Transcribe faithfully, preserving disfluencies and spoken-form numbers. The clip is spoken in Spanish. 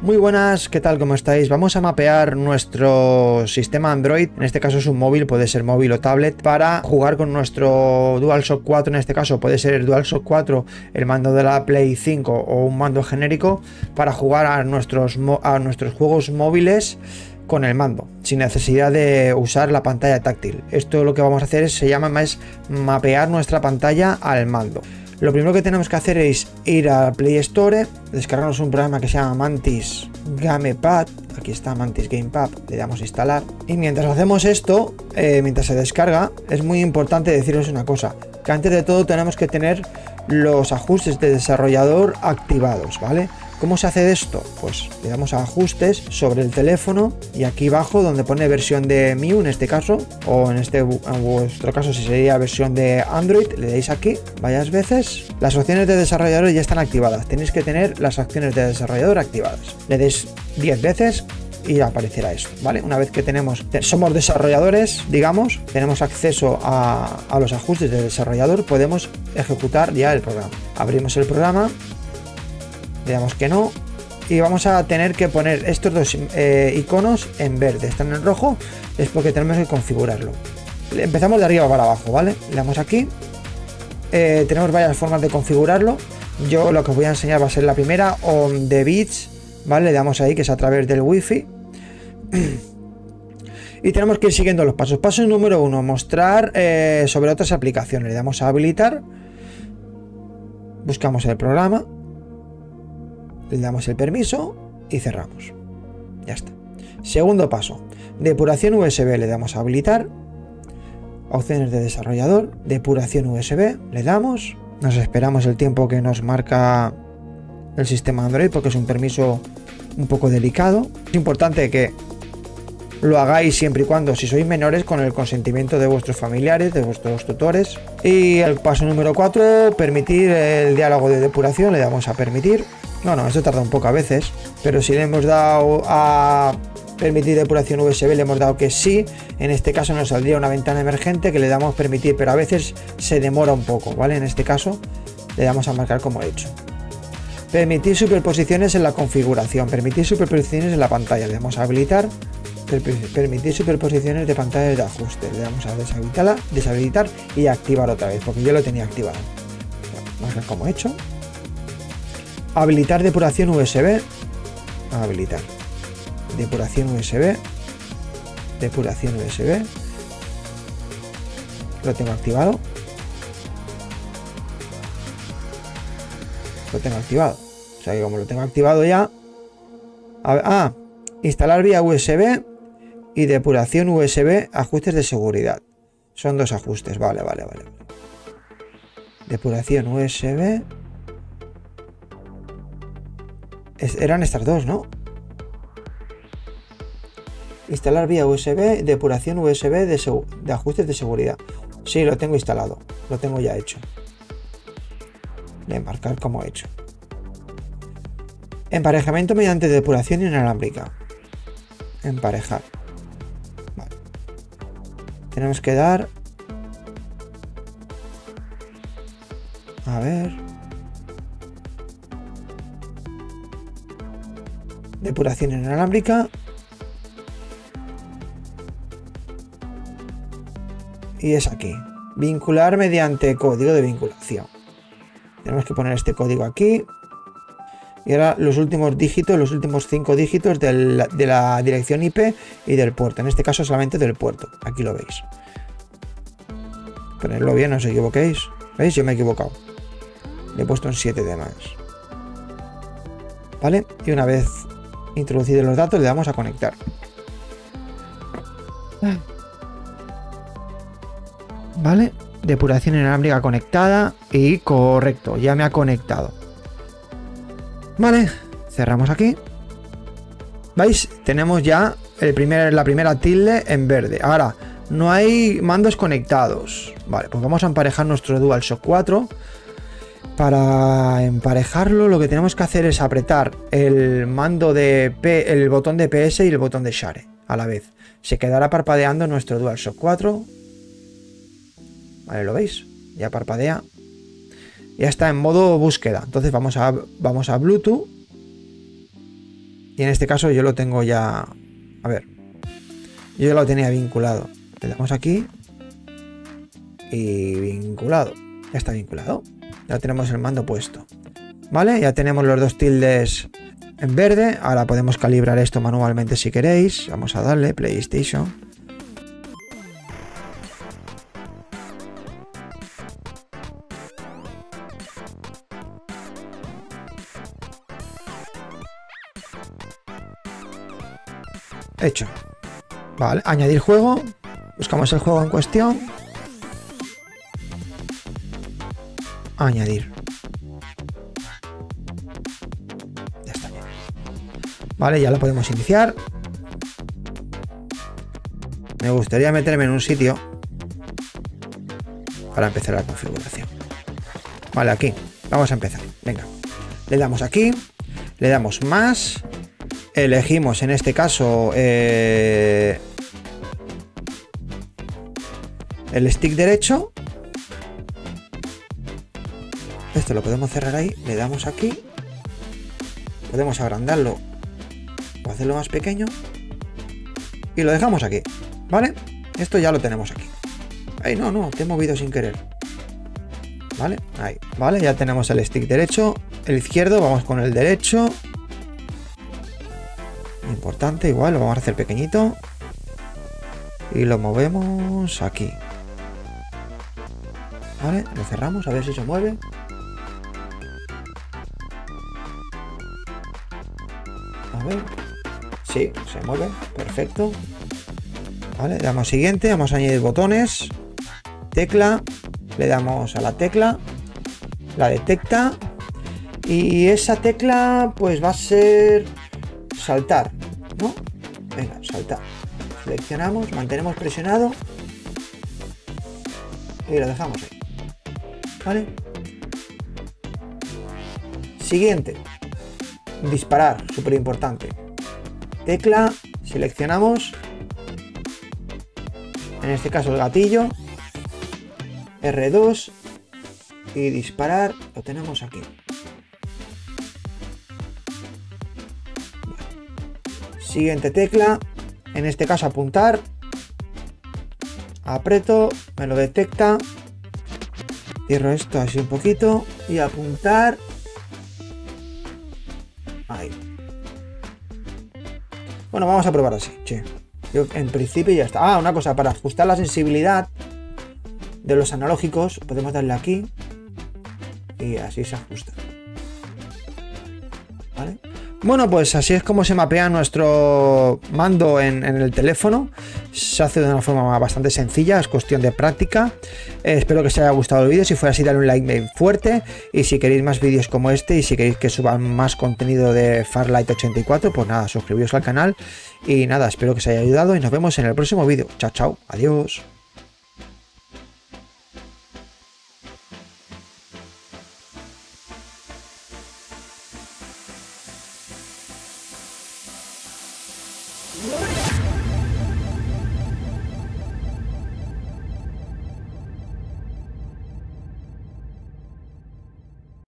Muy buenas, ¿qué tal? ¿Cómo estáis? Vamos a mapear nuestro sistema Android, en este caso es un móvil, puede ser móvil o tablet, para jugar con nuestro DualShock cuatro, en este caso puede ser el DualShock cuatro, el mando de la Play cinco o un mando genérico, para jugar a nuestros, a nuestros juegos móviles con el mando, sin necesidad de usar la pantalla táctil. Esto lo que vamos a hacer es, se llama más mapear nuestra pantalla al mando. Lo primero que tenemos que hacer es ir a Play Store, descargarnos un programa que se llama Mantis Gamepad. Aquí está Mantis Gamepad, le damos a instalar. Y mientras hacemos esto, eh, mientras se descarga, es muy importante deciros una cosa, que antes de todo tenemos que tener los ajustes de desarrollador activados, ¿vale? ¿Cómo se hace esto? Pues le damos a ajustes sobre el teléfono y aquí abajo donde pone versión de M I U en este caso, o en este en vuestro caso si sería versión de Android, le dais aquí varias veces. Las opciones de desarrollador ya están activadas, tenéis que tener las opciones de desarrollador activadas. Le deis diez veces y aparecerá esto, ¿vale? Una vez que tenemos, somos desarrolladores, digamos, tenemos acceso a, a los ajustes de desarrollador, podemos ejecutar ya el programa. Abrimos el programa. Le damos que no y vamos a tener que poner estos dos eh, iconos en verde. Están en rojo, es porque tenemos que configurarlo. Empezamos de arriba para abajo, ¿vale? Le damos aquí. Eh, tenemos varias formas de configurarlo. Yo lo que os voy a enseñar va a ser la primera, on the beach, ¿vale? Le damos ahí, que es a través del wifi. Y tenemos que ir siguiendo los pasos. Paso número uno, mostrar eh, sobre otras aplicaciones. Le damos a habilitar. Buscamos el programa. Le damos el permiso y cerramos. Ya está. Segundo paso, depuración U S B, le damos a habilitar. Opciones de desarrollador, depuración U S B, le damos. Nos esperamos el tiempo que nos marca el sistema Android porque es un permiso un poco delicado. Es importante que lo hagáis siempre y cuando, si sois menores, con el consentimiento de vuestros familiares, de vuestros tutores. Y el paso número cuatro, permitir el diálogo de depuración, le damos a permitir. No, no, esto tarda un poco a veces, pero si le hemos dado a permitir depuración U S B, le hemos dado que sí, en este caso nos saldría una ventana emergente que le damos permitir, pero a veces se demora un poco, ¿vale? En este caso le damos a marcar como he hecho. Permitir superposiciones en la configuración, permitir superposiciones en la pantalla, le damos a habilitar. Permitir superposiciones de pantallas de ajuste, le damos a deshabilitar, deshabilitar y activar otra vez, porque yo lo tenía activado. Marcar como he hecho. Habilitar depuración U S B. Habilitar. Depuración U S B. Depuración U S B. Lo tengo activado. Lo tengo activado. O sea que como lo tengo activado ya. Ah, instalar vía U S B y depuración U S B, ajustes de seguridad. Son dos ajustes. Vale, vale, vale. Depuración U S B. Eran estas dos, ¿no? Instalar vía U S B, depuración U S B de, de ajustes de seguridad. Sí, lo tengo instalado. Lo tengo ya hecho. Le marcar como he hecho. Emparejamiento mediante depuración inalámbrica. Emparejar. Vale. Tenemos que dar... A ver... Depuración inalámbrica. Y es aquí. Vincular mediante código de vinculación. Tenemos que poner este código aquí. Y ahora los últimos dígitos, los últimos cinco dígitos del, de la dirección I P y del puerto. En este caso solamente del puerto. Aquí lo veis. Ponerlo bien, no os equivoquéis. ¿Veis? Yo me he equivocado. Le he puesto un siete de más. ¿Vale? Y una vez introducidos los datos le damos a conectar. Vale, depuración inalámbrica conectada y correcto, ya me ha conectado. Vale, cerramos aquí. ¿Veis? Tenemos ya el primer, la primera tilde en verde. Ahora, no hay mandos conectados. Vale, pues vamos a emparejar nuestro DualShock cuatro. Para emparejarlo lo que tenemos que hacer es apretar el mando de P, el botón de P S y el botón de Share a la vez. Se quedará parpadeando nuestro DualShock cuatro. Vale, ¿lo veis? Ya parpadea. Ya está en modo búsqueda. Entonces vamos a, vamos a Bluetooth. Y en este caso yo lo tengo ya... A ver. Yo ya lo tenía vinculado. Le damos aquí. Y vinculado. Ya está vinculado. Ya tenemos el mando puesto. ¿Vale? Ya tenemos los dos tildes en verde. Ahora podemos calibrar esto manualmente si queréis. Vamos a darle PlayStation. Hecho. Vale, añadir juego. Buscamos el juego en cuestión. Añadir. Ya está bien. Vale, ya lo podemos iniciar. Me gustaría meterme en un sitio para empezar la configuración. Vale, aquí. Vamos a empezar. Venga. Le damos aquí. Le damos más. Elegimos en este caso eh, el stick derecho. Esto lo podemos cerrar ahí. Le damos aquí. Podemos agrandarlo o hacerlo más pequeño. Y lo dejamos aquí. ¿Vale? Esto ya lo tenemos aquí. Ay, no, no, te he movido sin querer. ¿Vale? Ahí. Vale, ya tenemos el stick derecho. El izquierdo, vamos con el derecho. Importante, igual, lo vamos a hacer pequeñito. Y lo movemos aquí. Vale, lo cerramos, a ver si se mueve. A ver. Sí, se mueve, perfecto. Vale, le damos siguiente, vamos a añadir botones. Tecla, le damos a la tecla. La detecta. Y esa tecla pues va a ser saltar, ¿no? Venga, saltar. Seleccionamos, mantenemos presionado y lo dejamos ahí. ¿Vale? Siguiente. Disparar, súper importante. Tecla, seleccionamos. En este caso el gatillo. erre dos. Y disparar, lo tenemos aquí. Siguiente tecla, en este caso apuntar, aprieto, me lo detecta, cierro esto así un poquito y apuntar, ahí. Bueno, vamos a probar así, che. Yo en principio ya está. Ah, una cosa, para ajustar la sensibilidad de los analógicos, podemos darle aquí y así se ajusta. ¿Vale? Bueno, pues así es como se mapea nuestro mando en, en el teléfono. Se hace de una forma bastante sencilla, es cuestión de práctica. Eh, espero que os haya gustado el vídeo. Si fuera así, dale un like bien fuerte. Y si queréis más vídeos como este y si queréis que suban más contenido de Farlight ochenta y cuatro, pues nada, suscribiros al canal. Y nada, espero que os haya ayudado y nos vemos en el próximo vídeo. Chao, chao, adiós. What?